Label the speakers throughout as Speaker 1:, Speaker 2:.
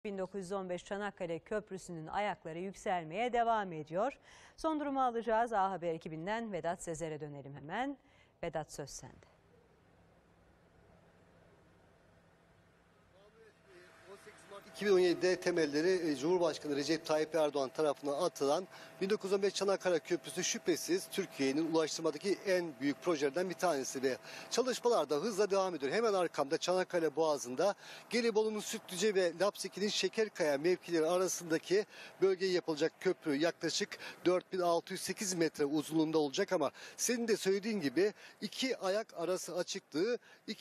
Speaker 1: 1915 Çanakkale Köprüsü'nün ayakları yükselmeye devam ediyor. Son durumu alacağız. A Haber ekibinden Vedat Sezer'e dönelim hemen. Vedat, söz sende.
Speaker 2: 2017'de temelleri Cumhurbaşkanı Recep Tayyip Erdoğan tarafından atılan 1915 Çanakkale Köprüsü şüphesiz Türkiye'nin ulaştırmadaki en büyük projelerden bir tanesi ve çalışmalar da hızla devam ediyor. Hemen arkamda Çanakkale Boğazı'nda Gelibolu'nun Sütlüce ve Lapseki'nin Şekerkaya mevkileri arasındaki bölgeye yapılacak köprü yaklaşık 4608 metre uzunluğunda olacak ama senin de söylediğin gibi iki ayak arası açıklığı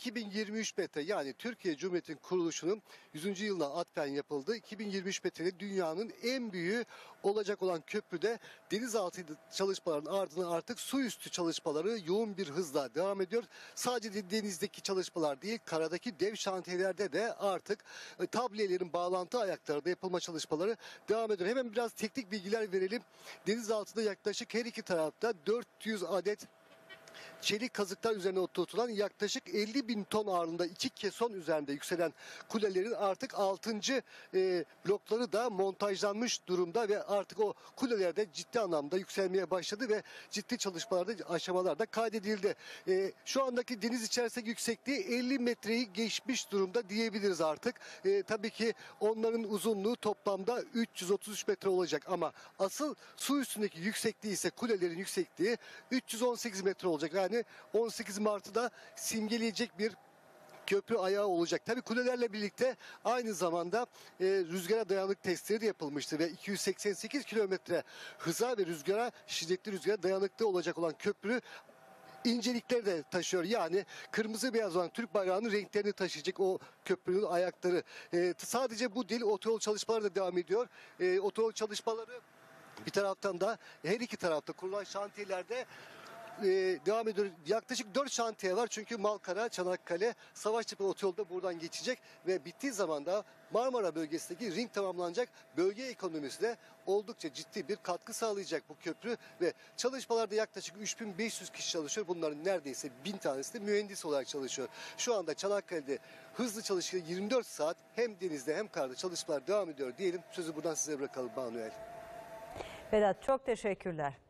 Speaker 2: 2023 metre, yani Türkiye Cumhuriyeti'nin kuruluşunun 100. yılına atfen yapıldı. 2023 metreli dünyanın en büyüğü olacak olan köprüde denizaltı çalışmaların ardından artık su üstü çalışmaları yoğun bir hızla devam ediyor. Sadece denizdeki çalışmalar değil, karadaki dev şantiyelerde de artık tabliyelerin bağlantı ayaklarında yapılma çalışmaları devam ediyor. Hemen biraz teknik bilgiler verelim. Denizaltıda yaklaşık her iki tarafta 400 adet çelik kazıklar üzerine oturtulan yaklaşık 50 bin ton ağırlığında iki keson üzerinde yükselen kulelerin artık 6. blokları da montajlanmış durumda ve artık o kuleler de ciddi anlamda yükselmeye başladı ve ciddi çalışmalarda, aşamalarda kaydedildi. Şu andaki deniz içerisindeki yüksekliği 50 metreyi geçmiş durumda diyebiliriz artık. Tabii ki onların uzunluğu toplamda 333 metre olacak ama asıl su üstündeki yüksekliği ise kulelerin yüksekliği 318 metre olacak. Yani 18 Mart'ı da simgeleyecek bir köprü ayağı olacak. Tabii kulelerle birlikte aynı zamanda rüzgara dayanıklı testleri de yapılmıştı ve 288 kilometre hıza ve şiddetli rüzgara dayanıklı olacak olan köprü incelikleri de taşıyor. Yani kırmızı beyaz olan Türk bayrağının renklerini taşıyacak o köprünün ayakları. Sadece bu değil, otoyol çalışmaları da devam ediyor. Otoyol çalışmaları bir taraftan da her iki tarafta kurulan şantiyelerde devam ediyor. Yaklaşık 4 şantiye var çünkü Malkara, Çanakkale, Savaştepe otoyolu da buradan geçecek ve bittiği zaman da Marmara bölgesindeki ring tamamlanacak. Bölge ekonomisine oldukça ciddi bir katkı sağlayacak bu köprü ve çalışmalarda yaklaşık 3500 kişi çalışıyor. Bunların neredeyse 1000 tanesi de mühendis olarak çalışıyor. Şu anda Çanakkale'de hızlı çalışıyor. 24 saat hem denizde hem karada çalışmalar devam ediyor diyelim. Sözü buradan size bırakalım Banuel.
Speaker 1: Vedat, çok teşekkürler.